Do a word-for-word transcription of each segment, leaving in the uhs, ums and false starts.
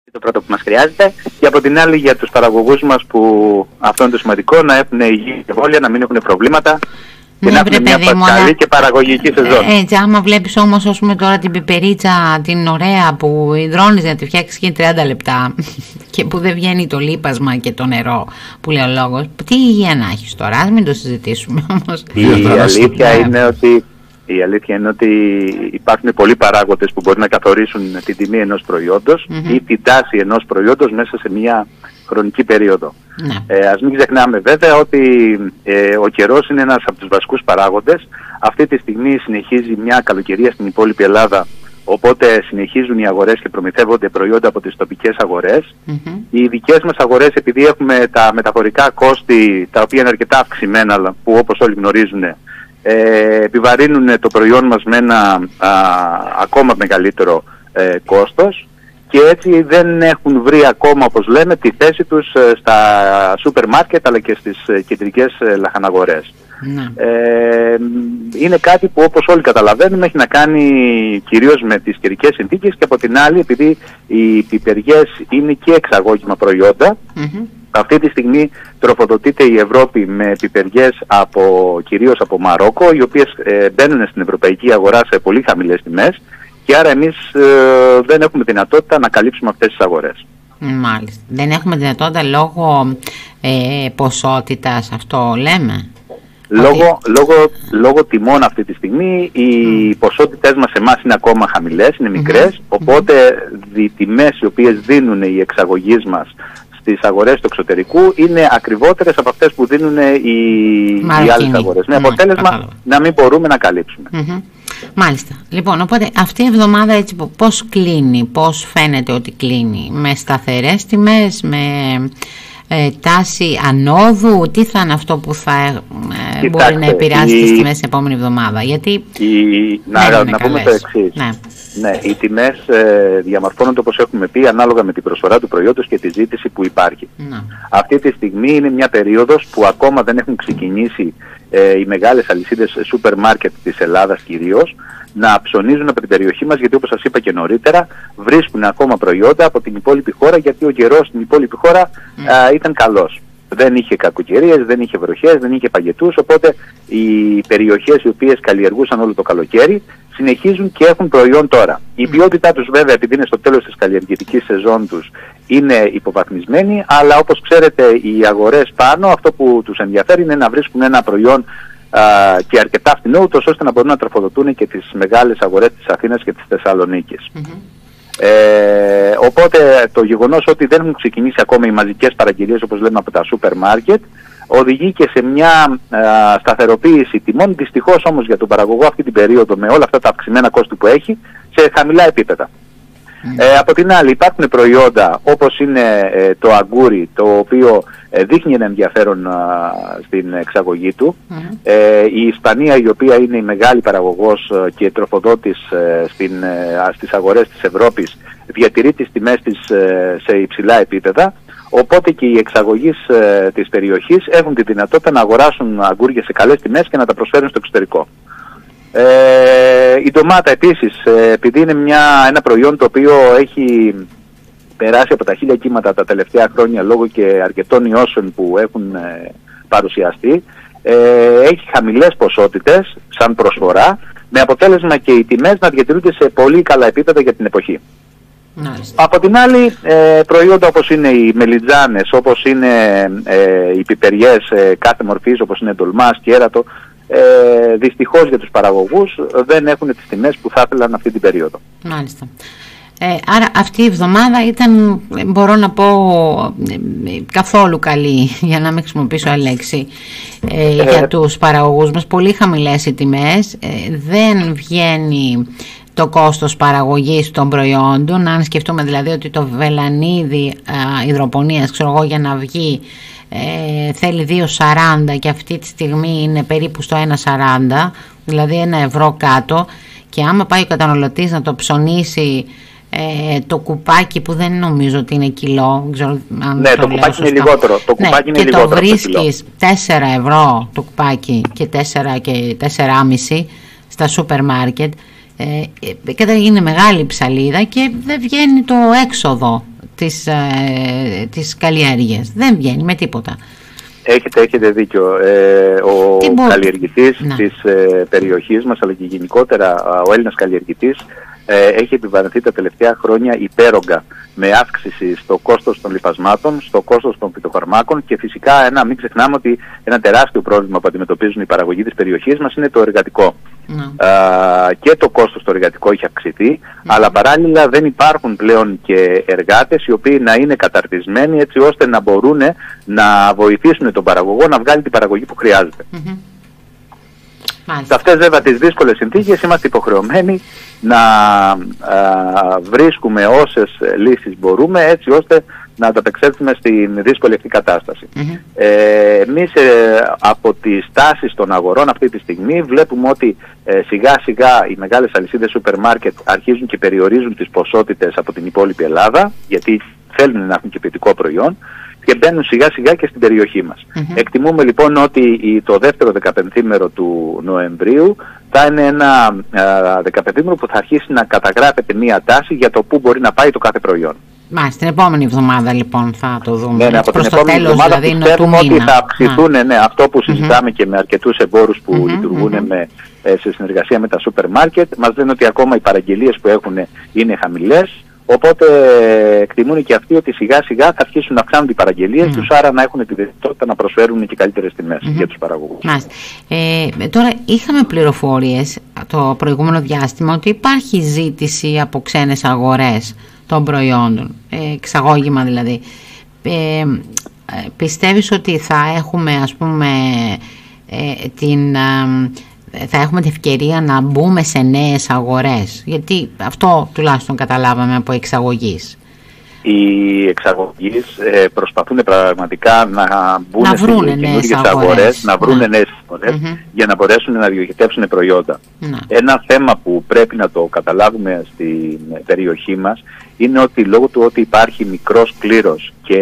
Το πρώτο που μας χρειάζεται, και από την άλλη για τους παραγωγούς μας, που αυτό είναι το σημαντικό, να έχουν υγιή και εμβόλια, να μην έχουν προβλήματα και ναι, να έχουν μια παιδί, καλή αλλά... και παραγωγική σεζόν. Ε, έτσι, άμα βλέπεις όμως, ας πούμε, τώρα την πιπερίτσα την ωραία που υδρώνεις να τη φτιάξεις και τριάντα λεπτά και που δεν βγαίνει το λίπασμα και το νερό που λέει ο λόγος, τι υγεία να έχεις τώρα, ας μην το συζητήσουμε όμως. Η, η αλήθεια είναι ότι Η αλήθεια είναι ότι υπάρχουν πολλοί παράγοντες που μπορεί να καθορίσουν την τιμή ενός προϊόντος mm-hmm. ή την τάση ενός προϊόντος μέσα σε μια χρονική περίοδο. Mm-hmm. Ε, ας μην ξεχνάμε βέβαια ότι ε, ο καιρός είναι ένας από τους βασικούς παράγοντες. Αυτή τη στιγμή συνεχίζει μια καλοκαιρία στην υπόλοιπη Ελλάδα, οπότε συνεχίζουν οι αγορές και προμηθεύονται προϊόντα από τις τοπικές αγορές. Mm-hmm. Οι δικές μας αγορές, επειδή έχουμε τα μεταφορικά κόστη, τα οποία είναι αρκετά αυξημένα, που όπως όλοι γνωρίζουν, Ε, επιβαρύνουν το προϊόν μας με ένα α, ακόμα μεγαλύτερο ε, κόστος, και έτσι δεν έχουν βρει ακόμα, όπως λέμε, τη θέση τους ε, στα σούπερ μάρκετ αλλά και στις ε, κεντρικές ε, λαχαναγορές. Ναι. Ε, είναι κάτι που, όπως όλοι καταλαβαίνουμε, έχει να κάνει κυρίως με τις καιρικές συνθήκες, και από την άλλη, επειδή οι πιπεριές είναι και εξαγώγημα προϊόντα, mm-hmm. αυτή τη στιγμή τροφοδοτείται η Ευρώπη με πιπεριές από, κυρίως από Μαρόκο, οι οποίες ε, μπαίνουν στην ευρωπαϊκή αγορά σε πολύ χαμηλές τιμές, και άρα εμείς ε, δεν έχουμε δυνατότητα να καλύψουμε αυτές τις αγορές. Μάλιστα. Δεν έχουμε δυνατότητα λόγω ε, ποσότητας, αυτό λέμε. Λόγω, ότι... λόγω, λόγω τιμών αυτή τη στιγμή οι mm. ποσότητες μας εμάς είναι ακόμα χαμηλές, είναι μικρές, mm-hmm. οπότε οι τιμές οι οποίες δίνουν οι εξαγωγείς μας στις αγορές του εξωτερικού είναι ακριβότερες από αυτές που δίνουν οι, οι άλλες αγορές. Με αποτέλεσμα ναι, να μην μπορούμε να καλύψουμε. Mm-hmm. Μάλιστα. Λοιπόν, οπότε αυτή η εβδομάδα έτσι πώς κλείνει, πώς φαίνεται ότι κλείνει, με σταθερές τιμές, με ε, τάση ανόδου, τι θα είναι αυτό που θα ε, Κοιτάξτε, μπορεί να επηρεάσει η... τις τιμές την επόμενη εβδομάδα? Γιατί η... να, να, να πούμε το εξής. Ναι. Ναι, οι τιμές ε, διαμορφώνονται, όπως έχουμε πει, ανάλογα με την προσφορά του προϊόντος και τη ζήτηση που υπάρχει. Ναι. Αυτή τη στιγμή είναι μια περίοδος που ακόμα δεν έχουν ξεκινήσει ε, οι μεγάλες αλυσίδες σούπερ μάρκετ της Ελλάδας κυρίως να ψωνίζουν από την περιοχή μας, γιατί όπως σας είπα και νωρίτερα, βρίσκουν ακόμα προϊόντα από την υπόλοιπη χώρα, γιατί ο καιρός στην υπόλοιπη χώρα mm. α, ήταν καλός. Δεν είχε κακοκαιρίες, δεν είχε βροχές, δεν είχε παγετούς, οπότε οι περιοχές οι οποίες καλλιεργούσαν όλο το καλοκαίρι συνεχίζουν και έχουν προϊόν τώρα. Η ποιότητά τους βέβαια, επειδή είναι στο τέλος της καλλιεργητικής σεζόν τους, είναι υποβαθμισμένη, αλλά όπως ξέρετε οι αγορές πάνω, αυτό που τους ενδιαφέρει είναι να βρίσκουν ένα προϊόν α, και αρκετά φθηνό, ούτως ώστε να μπορούν να τροφοδοτούν και τις μεγάλες αγορές της Αθήνας και της Θεσσαλονίκης. Mm-hmm. Ε, οπότε το γεγονός ότι δεν έχουν ξεκινήσει ακόμα οι μαζικές παραγγελίες, όπως λέμε, από τα σούπερ μάρκετ, οδηγεί και σε μια α, σταθεροποίηση τιμών, δυστυχώς όμως για τον παραγωγό αυτή την περίοδο, με όλα αυτά τα αυξημένα κόστη που έχει, σε χαμηλά επίπεδα. Mm. Ε, από την άλλη υπάρχουν προϊόντα όπως είναι ε, το αγκούρι, το οποίο ε, δείχνει ένα ενδιαφέρον α, στην εξαγωγή του. Mm. Ε, η Ισπανία, η οποία είναι η μεγάλη παραγωγός και τροφοδότης ε, στην, ε, στις αγορές της Ευρώπης, διατηρεί τις τιμές της ε, σε υψηλά επίπεδα, οπότε και οι εξαγωγείς ε, της περιοχής έχουν τη δυνατότητα να αγοράσουν αγκούρια σε καλές τιμές και να τα προσφέρουν στο εξωτερικό. Ε, η ντομάτα επίσης, ε, επειδή είναι μια, ένα προϊόν το οποίο έχει περάσει από τα χίλια κύματα τα τελευταία χρόνια λόγω και αρκετών ιώσεων που έχουν ε, παρουσιαστεί, ε, έχει χαμηλές ποσότητες σαν προσφορά, με αποτέλεσμα και οι τιμές να διατηρούνται σε πολύ καλά επίπεδα για την εποχή. Nice. Από την άλλη, ε, προϊόντα όπως είναι οι μελιτζάνες, όπως είναι ε, οι πιπεριές ε, κάθε μορφής, όπως είναι ντολμάς και έρατο, Ε, δυστυχώς για τους παραγωγούς δεν έχουν τις τιμές που θα ήθελαν αυτή την περίοδο. Μάλιστα. Ε, άρα αυτή η εβδομάδα ήταν, μπορώ να πω, καθόλου καλή, για να μην χρησιμοποιήσω άλλη λέξη, ε, ε, για τους παραγωγούς μας. Πολύ χαμηλές οι τιμές, ε, δεν βγαίνει το κόστος παραγωγής των προϊόντων. Αν σκεφτούμε δηλαδή ότι το βελανίδι α, υδροπονίας, ξέρω εγώ, για να βγει Ε, θέλει δύο σαράντα και αυτή τη στιγμή είναι περίπου στο ένα σαράντα, δηλαδή ένα ευρώ κάτω, και άμα πάει ο καταναλωτής να το ψωνίσει ε, το κουπάκι, που δεν νομίζω ότι είναι κιλό, δεν ξέρω αν ναι, το, το κουπάκι είναι λιγότερο, το κουπάκι ναι, είναι και λιγότερο, το βρίσκεις τέσσερα ευρώ το κουπάκι και τέσσερα και τέσσερα κόμμα πέντε στα σούπερ μάρκετ, ε, και θα γίνει μεγάλη ψαλίδα και δεν βγαίνει το έξοδο τις, ε, τις καλλιέργειες. Δεν βγαίνει με τίποτα. Έχετε, έχετε δίκιο. Ε, ο καλλιεργητής να. της ε, περιοχής μας, αλλά και γενικότερα ο Έλληνας καλλιεργητής, ε, έχει επιβαρυνθεί τα τελευταία χρόνια υπέρογκα με αύξηση στο κόστος των λιπασμάτων, στο κόστος των φυτοφαρμάκων και φυσικά ένα, μην ξεχνάμε ότι ένα τεράστιο πρόβλημα που αντιμετωπίζουν οι παραγωγοί της περιοχής μας είναι το εργατικό. Mm. Α, και το κόστος το εργατικό έχει αυξηθεί, mm. αλλά παράλληλα δεν υπάρχουν πλέον και εργάτες οι οποίοι να είναι καταρτισμένοι έτσι ώστε να μπορούν να βοηθήσουν τον παραγωγό να βγάλει την παραγωγή που χρειάζεται. Mm-hmm. Σε αυτές βέβαια τις δύσκολες συνθήκες είμαστε υποχρεωμένοι να α, βρίσκουμε όσες λύσεις μπορούμε έτσι ώστε να ανταπεξέλθουμε στην δύσκολη αυτή κατάσταση. Mm-hmm. Ε, εμείς ε, από τις τάσεις των αγορών αυτή τη στιγμή βλέπουμε ότι ε, σιγά σιγά οι μεγάλες αλυσίδες σούπερ μάρκετ αρχίζουν και περιορίζουν τις ποσότητες από την υπόλοιπη Ελλάδα, γιατί θέλουν να έχουν και ποιοτικό προϊόν, και μπαίνουν σιγά σιγά και στην περιοχή μας. Mm-hmm. Εκτιμούμε λοιπόν ότι το δεύτερο δεκαπενθήμερο του Νοεμβρίου θα είναι ένα ε, δεκαπενθήμερο που θα αρχίσει να καταγράφεται μία τάση για το πού μπορεί να πάει το κάθε προϊόν. Μα στην επόμενη εβδομάδα λοιπόν θα το δούμε. Ναι, ναι, από την επόμενη τέλος, εβδομάδα δηλαδή, πιστεύουμε ότι θα αυξηθούν, ναι, αυτό που συζητάμε mm-hmm. και με αρκετούς εμπόρους που mm-hmm, λειτουργούν mm-hmm. με, ε, σε συνεργασία με τα σούπερ μάρκετ. Μας λένε ότι ακόμα οι παραγγελίες που έχουν είναι χαμηλές. Οπότε εκτιμούν και αυτοί ότι σιγά σιγά θα αρχίσουν να αυξάνουν οι παραγγελίες mm. τους, άρα να έχουν τη δυνατότητα να προσφέρουν και καλύτερες τιμές mm-hmm. για τους παραγωγούς. Ε, τώρα είχαμε πληροφορίες το προηγούμενο διάστημα ότι υπάρχει ζήτηση από ξένες αγορές των προϊόντων, ε, εξαγώγημα δηλαδή. Ε, πιστεύεις ότι θα έχουμε ας πούμε ε, την... Ε, θα έχουμε την ευκαιρία να μπούμε σε νέες αγορές, γιατί αυτό τουλάχιστον καταλάβαμε από εξαγωγείς. Οι εξαγωγείς ε, προσπαθούν πραγματικά να μπουν να σε καινούργιες αγορές, αγορές, να βρουν νέες αγορές mm-hmm. για να μπορέσουν να διοχετεύσουν προϊόντα. Να. Ένα θέμα που πρέπει να το καταλάβουμε στην περιοχή μας είναι ότι λόγω του ότι υπάρχει μικρός κλήρος και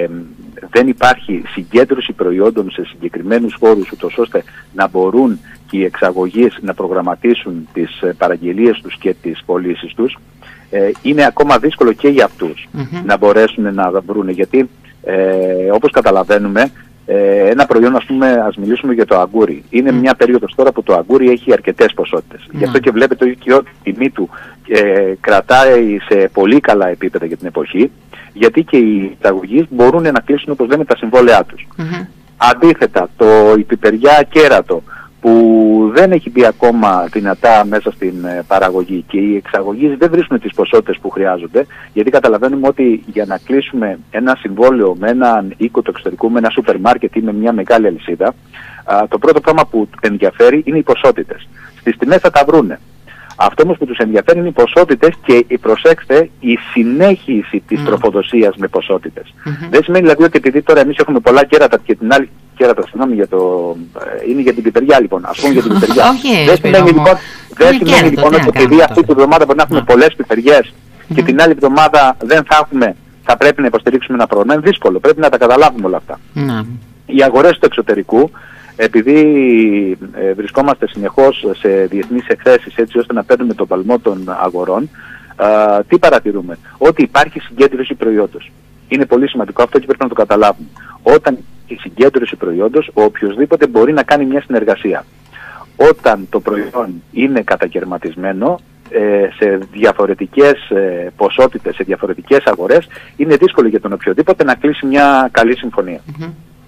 δεν υπάρχει συγκέντρωση προϊόντων σε συγκεκριμένους χώρους ούτως ώστε να μπορούν και οι εξαγωγείς να προγραμματίσουν τις παραγγελίες τους και τις πωλήσεις τους, ε, είναι ακόμα δύσκολο και για αυτούς mm-hmm. να μπορέσουν να βρουν, γιατί ε, όπως καταλαβαίνουμε ε, ένα προϊόν, ας πούμε, ας μιλήσουμε για το αγκούρι, είναι mm. μια περίοδος τώρα που το αγκούρι έχει αρκετές ποσότητες mm. γι' αυτό και βλέπετε ότι η τιμή του ε, κρατάει σε πολύ καλά επίπεδα για την εποχή, γιατί και οι εξαγωγείς μπορούν να κλείσουν, όπως λέμε, τα συμβόλαιά τους. Mm-hmm. Αντίθετα, το η πιπεριά κέρατο που δεν έχει μπει ακόμα δυνατά μέσα στην ε, παραγωγή και οι εξαγωγείς δεν βρίσκουν τις ποσότητες που χρειάζονται, γιατί καταλαβαίνουμε ότι για να κλείσουμε ένα συμβόλαιο με έναν οίκο του εξωτερικού, με ένα σούπερ μάρκετ ή με μια μεγάλη αλυσίδα, α, το πρώτο πράγμα που ενδιαφέρει είναι οι ποσότητες. Στις τιμές θα τα βρούνε. Αυτό όμως που τους ενδιαφέρει είναι οι ποσότητες και, προσέξτε, η συνέχιση της mm. τροφοδοσίας με ποσότητες. Mm-hmm. Δεν σημαίνει δηλαδή ότι επειδή τώρα εμείς έχουμε πολλά κέρατα και την άλλη κέρατα, συγγνώμη, για το... είναι για την πιπεριά λοιπόν, ας πούμε για την πιπεριά. Okay, δεν σημαίνει λοιπόν, δεν σημαίνει, λοιπόν ότι επειδή αυτή την εβδομάδα μπορεί να έχουμε mm. πολλές πιπεριές mm-hmm. και την άλλη εβδομάδα δεν θα έχουμε, θα πρέπει να υποστηρίξουμε ένα πρόγραμμα. Είναι δύσκολο, πρέπει να τα καταλάβουμε όλα αυτά. Mm. Οι αγορές του εξωτερικού, επειδή ε, βρισκόμαστε συνεχώς σε διεθνείς εκθέσεις έτσι ώστε να παίρνουμε τον παλμό των αγορών, α, τι παρατηρούμε? Ότι υπάρχει συγκέντρωση προϊόντος. Είναι πολύ σημαντικό αυτό και πρέπει να το καταλάβουμε. Όταν η συγκέντρωση προϊόντος, ο οποιοσδήποτε μπορεί να κάνει μια συνεργασία. Όταν το προϊόν είναι κατακαιρματισμένο ε, σε διαφορετικές ε, ποσότητες, σε διαφορετικές αγορές, είναι δύσκολο για τον οποιοδήποτε να κλείσει μια καλή συμφωνία. Mm-hmm.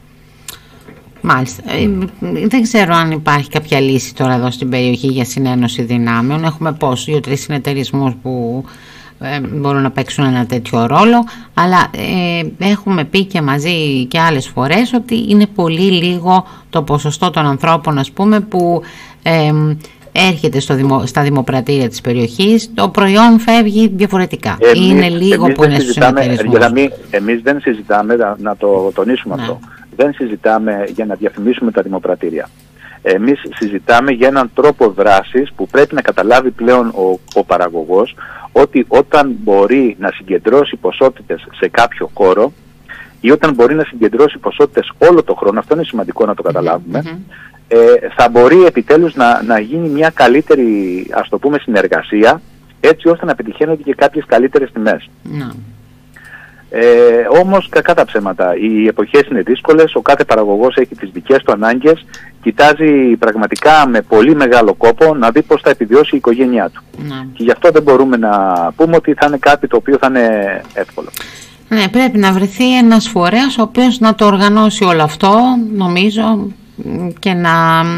Μάλιστα. Ε, δεν ξέρω αν υπάρχει κάποια λύση τώρα εδώ στην περιοχή για συνένωση δυνάμεων. Έχουμε πώς, δύο-τρεις συνεταιρισμούς που ε, μπορούν να παίξουν ένα τέτοιο ρόλο, αλλά ε, έχουμε πει και μαζί και άλλες φορές ότι είναι πολύ λίγο το ποσοστό των ανθρώπων, ας πούμε, που ε, έρχεται στο δημο, στα δημοπρατήρια της περιοχής, το προϊόν φεύγει διαφορετικά. Εμείς, είναι λίγο που είναι στους συνεταιρισμούς. Εμείς δεν συζητάμε, να, να το τονίσουμε ναι. αυτό. Δεν συζητάμε για να διαφημίσουμε τα δημοπρατήρια. Εμείς συζητάμε για έναν τρόπο δράσης που πρέπει να καταλάβει πλέον ο, ο παραγωγός, ότι όταν μπορεί να συγκεντρώσει ποσότητες σε κάποιο χώρο ή όταν μπορεί να συγκεντρώσει ποσότητες όλο το χρόνο, αυτό είναι σημαντικό να το καταλάβουμε, mm-hmm. ε, θα μπορεί επιτέλους να, να γίνει μια καλύτερη, ας το πούμε, συνεργασία, έτσι ώστε να πετυχαίνονται και κάποιες καλύτερες τιμές. Mm-hmm. Ε, όμως κακά τα ψέματα. Οι εποχές είναι δύσκολες, ο κάθε παραγωγός έχει τις δικές του ανάγκες, κοιτάζει πραγματικά με πολύ μεγάλο κόπο να δει πώς θα επιβιώσει η οικογένειά του. Ναι. Και γι' αυτό δεν μπορούμε να πούμε ότι θα είναι κάτι το οποίο θα είναι εύκολο. Ναι, πρέπει να βρεθεί ένας φορέας ο οποίος να το οργανώσει όλο αυτό, νομίζω, και να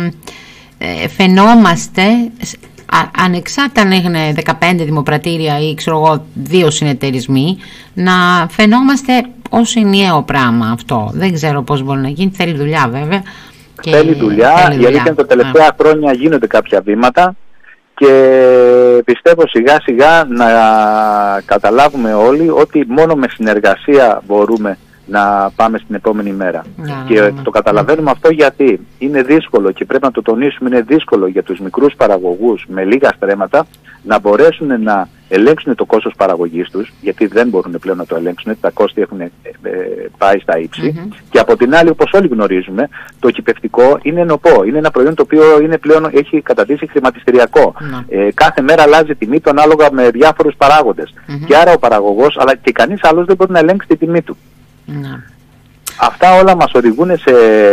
ε, φαινόμαστε, ανεξάρτητα αν είναι δεκαπέντε δημοπρατήρια ή ξέρω εγώ δύο συνεταιρισμοί, να φαινόμαστε ως ενιαίο πράγμα αυτό. Δεν ξέρω πώς μπορεί να γίνει, θέλει δουλειά βέβαια. Και θέλει δουλειά, θέλει δουλειά. Η αλήθεια είναι τα τελευταία yeah. χρόνια γίνονται κάποια βήματα και πιστεύω σιγά σιγά να καταλάβουμε όλοι ότι μόνο με συνεργασία μπορούμε να πάμε στην επόμενη μέρα. Yeah, και yeah, το καταλαβαίνουμε yeah. αυτό γιατί είναι δύσκολο και πρέπει να το τονίσουμε, είναι δύσκολο για τους μικρούς παραγωγούς με λίγα στρέμματα να μπορέσουν να ελέγξουν το κόστος παραγωγής τους, γιατί δεν μπορούν πλέον να το ελέγξουν, τα κόστη έχουν ε, ε, πάει στα ύψη. Mm-hmm. Και από την άλλη, όπως όλοι γνωρίζουμε, το κυπευτικό είναι νοπό. Είναι ένα προϊόν το οποίο είναι πλέον, έχει καταντήσει χρηματιστηριακό. Mm-hmm. Ε, κάθε μέρα αλλάζει τιμή του ανάλογα με διάφορους παράγοντες. Mm-hmm. Και άρα ο παραγωγός, αλλά και κανείς άλλος δεν μπορεί να ελέγξει τη τιμή του. Mm-hmm. Αυτά όλα μας οδηγούν σε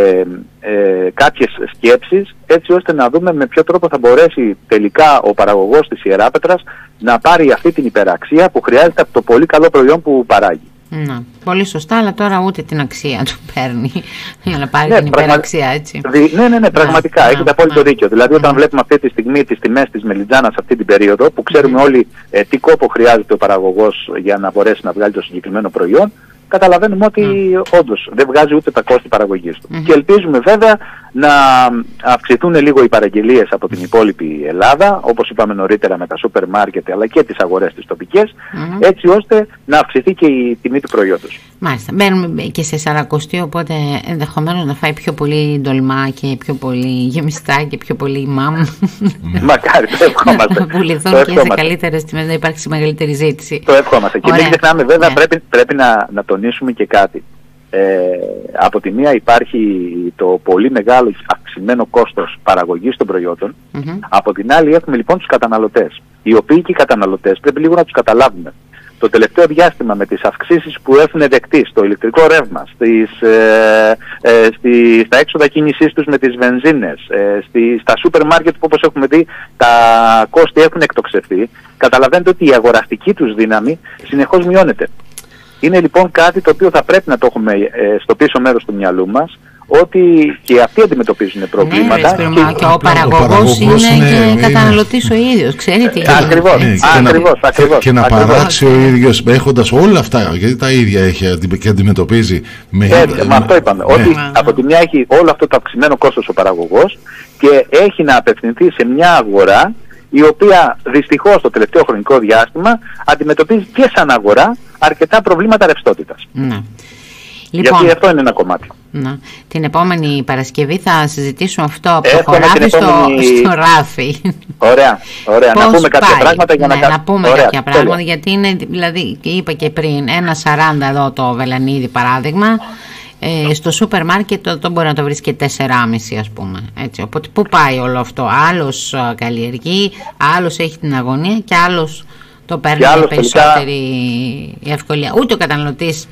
ε, κάποιες σκέψεις, έτσι ώστε να δούμε με ποιο τρόπο θα μπορέσει τελικά ο παραγωγός της Ιεράπετρας να πάρει αυτή την υπεραξία που χρειάζεται από το πολύ καλό προϊόν που παράγει. Να, πολύ σωστά, αλλά τώρα ούτε την αξία του παίρνει για να πάρει ναι, την πραγμα... υπεραξία, έτσι. Δι... Ναι, ναι, ναι, πραγματικά, να, έχετε απόλυτο δίκιο. Δηλαδή όταν να. βλέπουμε αυτή τη στιγμή τις τιμές της μελιτζάνας αυτή την περίοδο, που ξέρουμε mm. όλοι ε, τι κόπο χρειάζεται ο παραγωγός για να μπορέσει να βγάλει το συγκεκριμένο προϊόν, καταλαβαίνουμε ότι mm. όντως δεν βγάζει ούτε τα κόστη παραγωγής του. Mm-hmm. Και ελπίζουμε βέβαια να αυξηθούν λίγο οι παραγγελίες από την υπόλοιπη Ελλάδα, όπως είπαμε νωρίτερα με τα σούπερ μάρκετ αλλά και τις αγορές τις τοπικές, mm-hmm. έτσι ώστε να αυξηθεί και η τιμή του προϊόντος. Μάλιστα. Μπαίνουμε και σε σαρακοστή, οπότε ενδεχομένως να φάει πιο πολύ ντολμά και πιο πολύ γεμιστά και πιο πολύ μάμ. Μακάρι, το ευχόμαστε. Να πουληθούν και σε καλύτερες τιμές, να υπάρξει μεγαλύτερη ζήτηση. Το ευχόμαστε. Και μην ξεχνάμε βέβαια, yeah. πρέπει, πρέπει να, να τονίσουμε και κάτι. Ε, από τη μία υπάρχει το πολύ μεγάλο αυξημένο κόστος παραγωγής των προϊόντων, mm-hmm. από την άλλη έχουμε λοιπόν τους καταναλωτές, οι οποίοι και οι καταναλωτές πρέπει λίγο να τους καταλάβουμε. Το τελευταίο διάστημα με τις αυξήσεις που έχουν δεκτεί στο ηλεκτρικό ρεύμα, στις, ε, ε, στη, στα έξοδα κίνησής τους με τις βενζίνες, ε, στη, στα σούπερ μάρκετ που όπως έχουμε δει τα κόστη έχουν εκτοξευθεί, καταλαβαίνετε ότι η αγοραστική τους δύναμη συνεχώς μειώνεται. Είναι λοιπόν κάτι το οποίο θα πρέπει να το έχουμε ε, στο πίσω μέρος του μυαλού μας, ότι και αυτοί αντιμετωπίζουν προβλήματα. Ναι, και, και ο παραγωγός είναι, είναι και καταναλωτής ο ίδιος, ξέρει τι. Ακριβώς, ναι, ακριβώς, και, ακριβώς. Και να ακριβώς. παράξει ο ίδιος έχοντας όλα αυτά, γιατί τα ίδια έχει και αντιμετωπίζει. Με, ε, με, με αυτό είπαμε, ναι. ότι ναι. από τη μια έχει όλο αυτό το αυξημένο κόστος ο παραγωγός και έχει να απευθυνθεί σε μια αγορά η οποία δυστυχώς το τελευταίο χρονικό διάστημα αντιμετωπίζει και σαν αγορά αρκετά προβλήματα ρευστότητας. Ναι. Λοιπόν, γιατί αυτό είναι ένα κομμάτι. Να. Την επόμενη Παρασκευή θα συζητήσουμε αυτό από το χωράφι στο, επόμενη... στο ράφι. Ωραία, ωραία. να πούμε κάποια πάει. πράγματα για ναι, να... να πούμε ωραία, κάποια πράγματα, τέλεια. Γιατί είναι, δηλαδή, είπα και πριν, ένα σαράντα εδώ το βελανίδι παράδειγμα, ε, στο σούπερ μάρκετ το, το μπορεί να το βρεις και τέσσερα κόμμα πέντε ας πούμε. Έτσι. Οπότε πού πάει όλο αυτό? Άλλος uh, καλλιεργεί, άλλος έχει την αγωνία και άλλος το παίρνει με περισσότερη τελικά... ευκολία. Ούτε ο καταναλωτής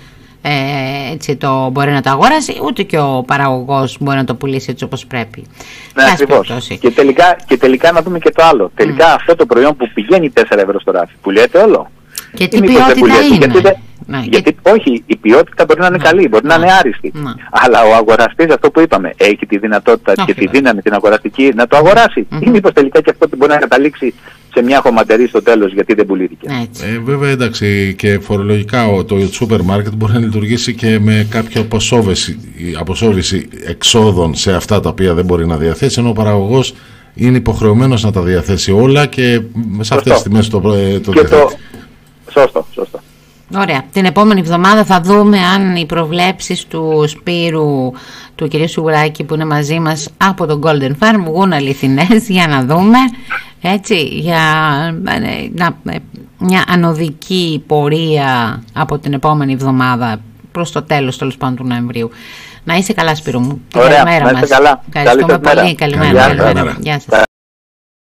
Ε, έτσι το μπορεί να το αγοράσει, ούτε και ο παραγωγός μπορεί να το πουλήσει έτσι όπως πρέπει. Ναι, ακριβώς. Και τελικά, και τελικά να δούμε και το άλλο. Τελικά mm. αυτό το προϊόν που πηγαίνει τέσσερα ευρώ στο ράφι, πουλιέται όλο? Και τι ποιότητα είναι? Γιατί, δε, ναι, γιατί και... όχι, η ποιότητα μπορεί να είναι ναι, καλή, μπορεί ναι, να είναι άριστη. Ναι. Αλλά ο αγοραστής, αυτό που είπαμε, έχει τη δυνατότητα όχι, και τη δύναμη την αγοραστική να το αγοράσει. Mm-hmm. Ή μήπως τελικά και αυτό μπορεί να καταλήξει σε μια χωματερή στο τέλος γιατί δεν πουλήθηκε. Ε, βέβαια, εντάξει, και φορολογικά το σούπερ μάρκετ μπορεί να λειτουργήσει και με κάποια αποσόβηση, αποσόβηση εξόδων σε αυτά τα οποία δεν μπορεί να διαθέσει, ενώ ο παραγωγός είναι υποχρεωμένος να τα διαθέσει όλα και σε αυτές τις τιμές το, το διαθέτει. Σωστό, σωστό. Ωραία. Την επόμενη εβδομάδα θα δούμε αν οι προβλέψεις του Σπύρου, του κυρίου Σιγουράκη που είναι μαζί μας από τον Golden Farm βγουν αληθινές, για να δούμε, έτσι, για να, μια ανωδική πορεία από την επόμενη εβδομάδα προς το τέλος τέλος πάντων του Νοεμβρίου. Να είσαι καλά, Σπύρο μου. Ωραία, καλημέρα να είστε μας. Καλά. Ευχαριστούμε πολύ. Καλημέρα. Καλημέρα. Γεια σας.